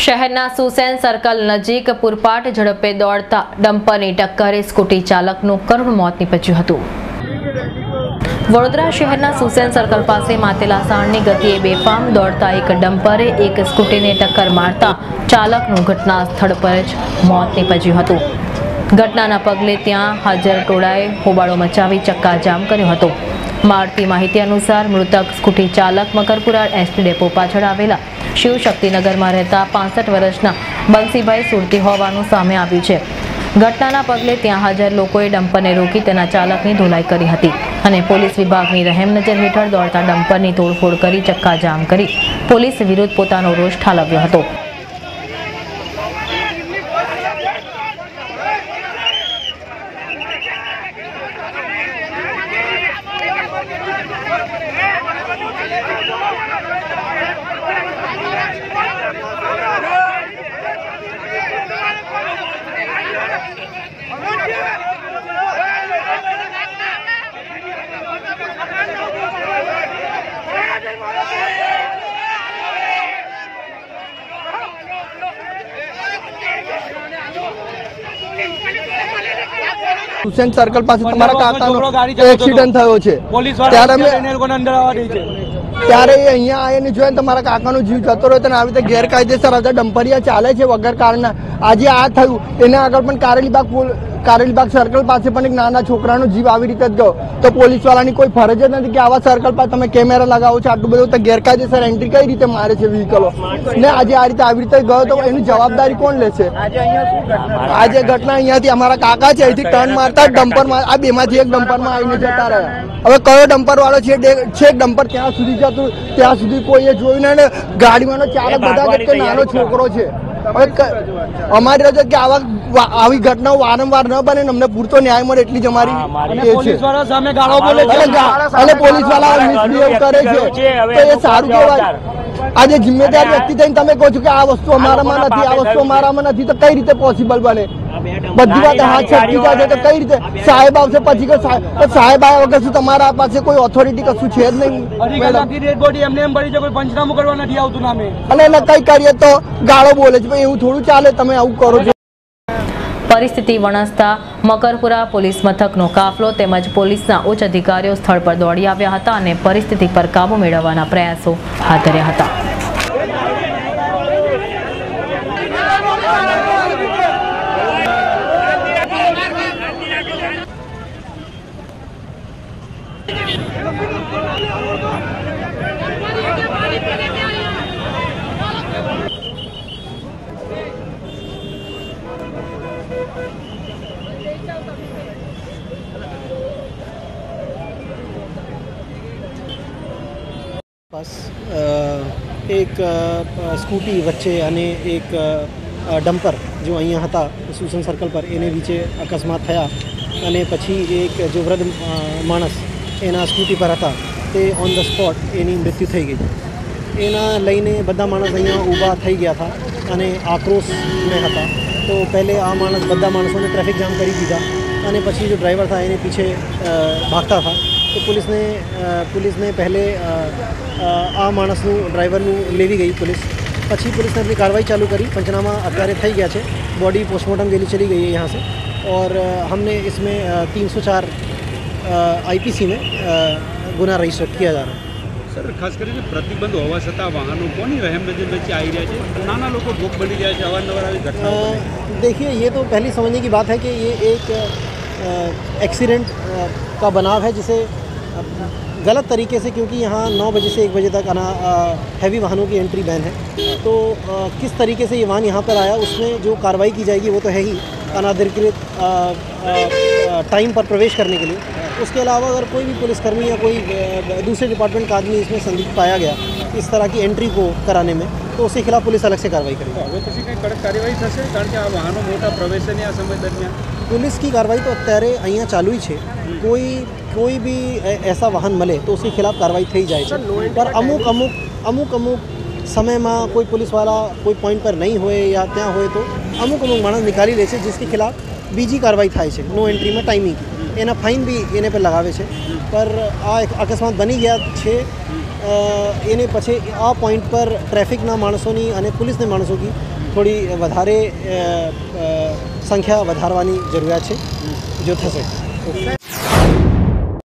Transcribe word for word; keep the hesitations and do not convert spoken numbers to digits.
શહેરના સુસેન સર્કલ નજીક પૂરપાટ ઝડપે દોડતા ડમ્પરની ટક્કરે સ્કૂટી ચાલકનું કરુણ મોત નીપજ્યું હતું। વડોદરા શહેરના સુસેન સર્કલ પાસે માતેલા સાણની ગતિએ બેફામ દોડતા એક ડમ્પરે એક સ્કૂટીને ટક્કર મારતા ચાલકનું ઘટના સ્થળ પર જ મોત નીપજ્યું હતું। ઘટનાના પગલે ત્યાં હાજર ટોળાએ હોબાળો મચાવી ચક્કાજામ કર્યો હતો। મળતી માહિતી અનુસાર મૃતક સ્કૂટી ચાલક મકરપુરા એસટી ડેપો પાછળ આવેલા શિવશક્તિનગરમાં રહેતા પાસઠ વર્ષના બંસીભાઈ સુરતી હોવાનું સામે આવ્યું છે। ઘટનાના પગલે ત્યાં હાજર લોકોએ ડમ્પરને રોકી તેના ચાલકની ધોલાઈ કરી હતી અને પોલીસ વિભાગની રહેમ નજર હેઠળ દોડતા ડમ્પરની તોડફોડ કરી ચક્કાજામ કરી પોલીસ વિરુદ્ધ પોતાનો રોષ ઠાલવ્યો હતો। સુસેન સર્કલ પાસે તમારા કાકાનો એક્સિડન્ટ થયો છે ત્યારે અમે ત્યારે અહીંયા આવીને જોયા તમારા કાકાનો જીવ જતો રહ્યો અને આવી રીતે ગેરકાયદેસર હતા ડમ્પરિયા ચાલે છે વગર કારના। આજે આ થયું એના આગળ પણ કારેલીબાગ કારેલીબાગ સર્કલ પાસે પણ એક નાના છોકરાનો જીવ આવી રીતે જ ગયો તો પોલીસ વાળાની કોઈ ફરજ જ નથી કે આવા સર્કલ પર તમે કેમેરા લગાવો છો આટલું બધું તો ગેરકાયદેસર એન્ટ્રી કઈ રીતે મારે છે વ્હીકલો ને આજે આ રીતે આવી રીતે ગયો તો એની જવાબદારી કોણ લેશે? આજે ઘટના અહીંયાથી અમારા કાકા છે અહીંથી ટર્ન મારતા ડમ્પર આ બેમાંથી એક ડમ્પરમાં આવીને જતા રહ્યા। હવે કયો ડમ્પર વાળો છે છે ડમ્પર ત્યાં સુધી જતું ત્યાં સુધી કોઈએ જોયું ને ગાડીમાંનો ચાલક બધા કે નાનો છોકરો છે। અમારી રજૂ કે આવા આવી ઘટનાઓ વારંવાર ન બને અમને પૂરતો ન્યાય મળે એટલી જ અમારી પોલીસ વાળા સામે ગાળો બોલે છે અને પોલીસ વાળા મિસબિહેવ કરે છે તો એ સારું કહેવાય। આજે જિમ્મેદાર વ્યક્તિ થઈને તમે કહો છો કે આ વસ્તુ અમારામાં નથી આ વસ્તુ અમારામાં નથી તો કઈ રીતે પોસિબલ બને? બધી વાત હાથ છટકી જાય છે તો કઈ રીતે સાહેબ આવશે પછી કે સાહેબ આવ્યા વગર શું તમારા પાસે કોઈ ઓથોરિટી કશું છે જ નહીં? અને એને કઈ કરીએ તો ગાળો બોલે છે એવું થોડું ચાલે તમે આવું કરો છો। પરિસ્થિતિ વણસતા મકરપુરા પોલીસ મથકનો કાફલો તેમજ પોલીસના ઉચ્ચ અધિકારીઓ સ્થળ પર દોડી આવ્યા હતા અને પરિસ્થિતિ પર કાબુ મેળવવાના પ્રયાસો હાથ ધર્યા હતા। पास एक स्कूटी वच्चे અને એક ડમ્પર જો અહીંયા હતા સુસન સર્કલ પર એને વિચે અકસ્માત થયા અને પછી એક જો વૃદ્ધ માણસ એના સ્કૂટી પર હતા તે ઓન ધ સ્પોટ એની મૃત્યુ થઈ ગઈ। એના લઈને બધા માણસ અહીંયા ઊભા થઈ ગયા હતા અને આક્રોશમાં હતા તો પહેલે આ માણસ બધા માણસોને ટ્રાફિક જામ કરી દીધા અને પછી જો ડ્રાઈવર था એને પીછે ભાગતા था તો પોલીસને પોલીસને પહેલે આ માણસનું ડ્રાઈવરનું લેવી ગઈ પોલીસ પછી पुलिस ने अपनी कार्रवाई चालू करी। पंचनामा अत्यारे થઈ ગયા છે बॉडी पोस्टमार्टम के लिए चली गई है यहाँ से और हमने इसमें तीन सौ चार आईपीसी में गुना रजिस्टर किया जा रहा है। सर खास કરીને પ્રતિબંધ હોવા છતાં વાહનો કોની રહેમ નજર વચ્ચે આવી રહ્યા છે? નાના લોકો ભોગ બની રહ્યા છે અવારનવાર આવી ઘટનાઓ। देखिए ये तो पहले समझने की बात है कि ये एक एक्सीडेंट का बनाव है जिसे गलत तरीके से क्योंकि यहाँ नौ बजे से एक बजे तक आना हैवी वाहनों की एंट्री बैन है तो आ, किस तरीके से ये वाहन यहाँ पर आया उसमें जो कार्रवाई की जाएगी वो तो है ही अनाधिकृत टाइम पर प्रवेश करने के लिए। उसके अलावा अगर कोई भी पुलिसकर्मी या कोई दूसरे डिपार्टमेंट का आदमी इसमें संदिग्ध पाया गया इस तरह की एंट्री को कराने में तो उसके खिलाफ पुलिस अलग से कार्रवाई करेगी। હવે પછી કઈ કડક કાર્યવાહી થશે કારણ કે આ વાહનો મોટા પ્રવેશની આ સમય દરમિયાન पुलिस की कार्रवाई तो અત્યારે અહીંયા ચાલુ જ છે। કોઈ કોઈ भी ऐसा वाहन મળે तो उसके खिलाफ कार्रवाई થઈ જાય છે पर અમુક અમુક અમુક અમુક સમયમાં કોઈ પોલીસવાળા કોઈ પોઈન્ટ પર નહીં હોય या ત્યાં હોય તો અમુક અમુક માણસ નિકાલી લે છે जिसके खिलाफ બીજી કાર્યવાહી થાય છે નો એન્ટ્રીમાં ટાઈમિંગ એના ફાઇન બી એને પર લગાવે છે પર આ અકસ્માત બની ગયા છે એને પછી આ પોઈન્ટ પર ટ્રાફિકના માણસોની અને પોલીસના માણસોની થોડી વધારે અ, અ, સંખ્યા વધારવાની જરૂરિયાત છે જો થશે તો.